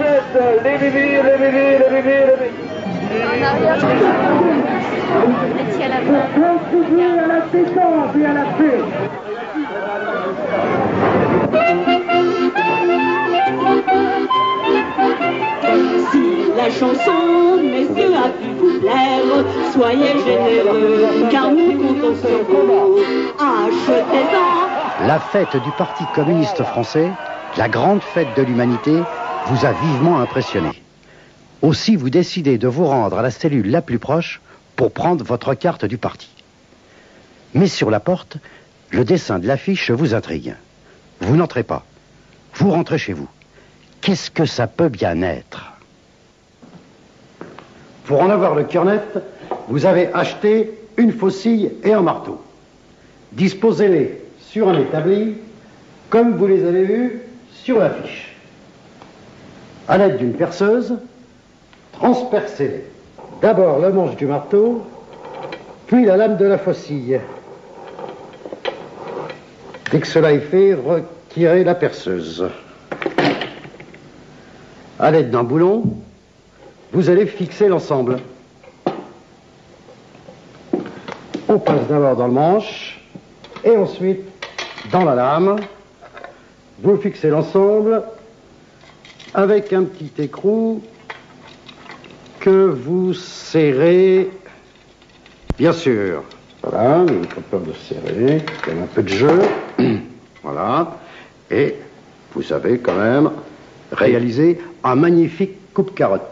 Fléchette, les bébés, les bébés, les bébés, les bébés. En arrière, mettez à la main. Contribuer à la détente et à la paix. Si la chanson, messieurs, a pu vous plaire, soyez généreux, car nous comptons sur vous. Achetez-en. La fête du Parti communiste français, la grande fête de l'humanité, vous a vivement impressionné. Aussi, vous décidez de vous rendre à la cellule la plus proche pour prendre votre carte du parti. Mais sur la porte, le dessin de l'affiche vous intrigue. Vous n'entrez pas. Vous rentrez chez vous. Qu'est-ce que ça peut bien être? Pour en avoir le cœur net, vous avez acheté une faucille et un marteau. Disposez-les sur un établi, comme vous les avez vus sur l'affiche. À l'aide d'une perceuse, transpercez-les. D'abord le manche du marteau, puis la lame de la faucille. Dès que cela est fait, retirez la perceuse. À l'aide d'un boulon, vous allez fixer l'ensemble. On passe d'abord dans le manche et ensuite dans la lame. Vous fixez l'ensemble avec un petit écrou que vous serrez, bien sûr. Voilà, n'ayez pas peur de serrer, il y a un peu de jeu. Voilà. Et vous avez quand même réalisé un magnifique coupe-carotte.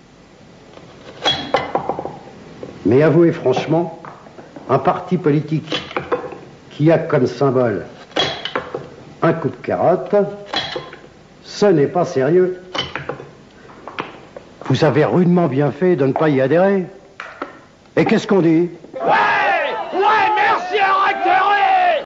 Mais avouez franchement, un parti politique qui a comme symbole un coupe-carotte, ce n'est pas sérieux. Vous avez rudement bien fait de ne pas y adhérer. Et qu'est-ce qu'on dit? Ouais, merci, un recteur.